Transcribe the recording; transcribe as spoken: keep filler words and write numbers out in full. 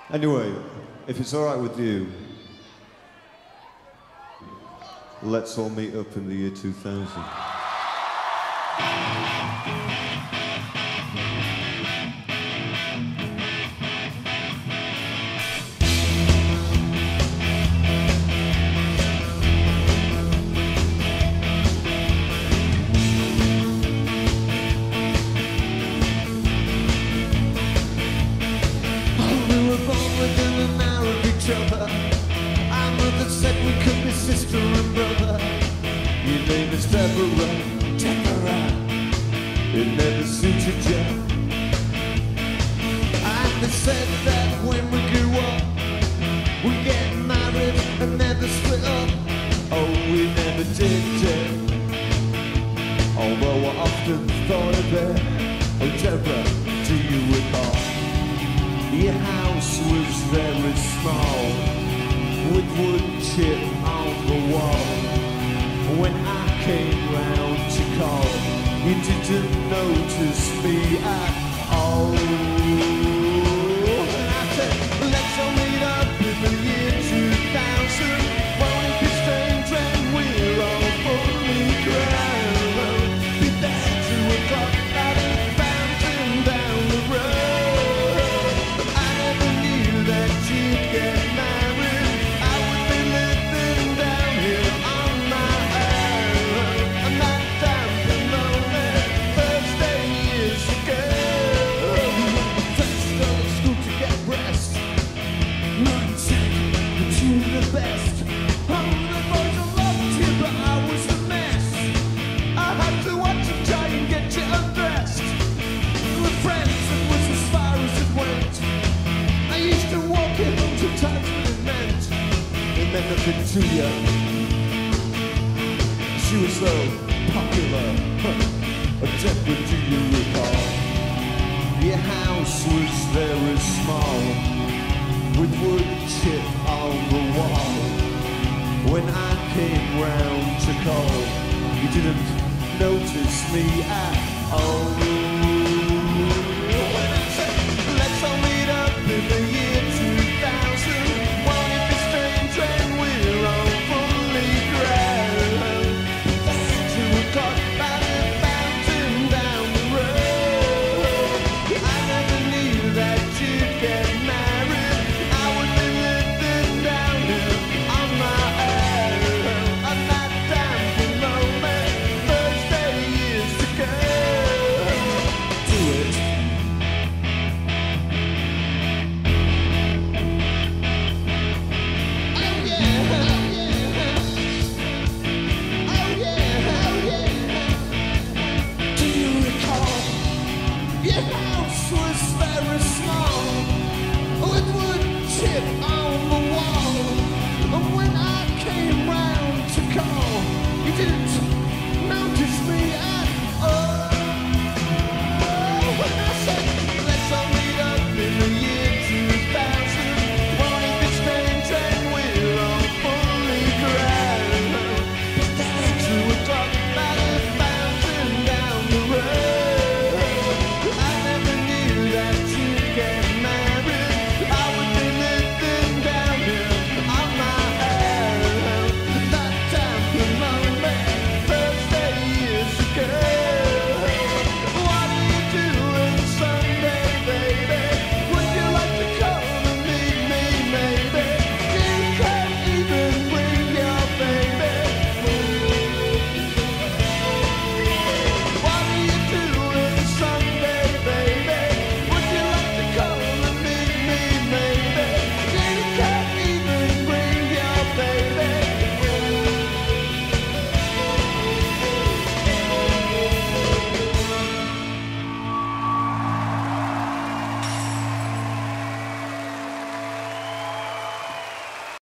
Anyway, if it's all right with you, let's all meet up in the year two thousand. Our mother said we could be sister and brother. Your name is Deborah, Deborah. It never suited you. And they said that when we grew up, we'd get married and never split up. Oh, we never did it. Although I often thought of it. Oh, Deborah, do you recall? Your house was very small, with wood chip on the wall. When I came round to call, you didn't notice me at all. And I said, let's all meet up in the year two thousand. Won't it be strange when we're all fully grown? Be there at two o'clock at a fountain down the road. I never knew that you'd get married. I would be living down here on my own. I'm not damp and lonely. First day years ago, first go to school to get breast. Nineteen, but you the best. Oh, the boys all loved you, but I was a mess. I had to watch them try and get you undressed. With friends, it was as far as it went. I used to walk in home to times when it meant it meant nothing to you. She was so popular. Huh. Deborah, do you recall? Your house was very small, with wood chip on the wall. When I came round to call, you didn't notice me at all.